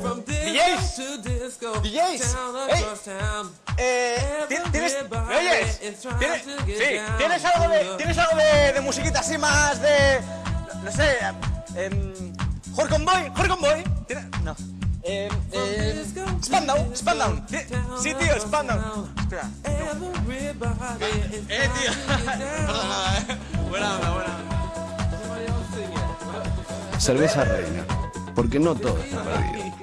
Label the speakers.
Speaker 1: DJs, DJs, ¿tienes, ¿me oyes? ¿Tienes algo de musiquita así más de, no sé, Horconboy? No. Spandau. Sí, tío, Spandau. Espera.
Speaker 2: Tío. No pasa nada, Buena onda.
Speaker 3: Cerveza Reina, porque no todo está perdido.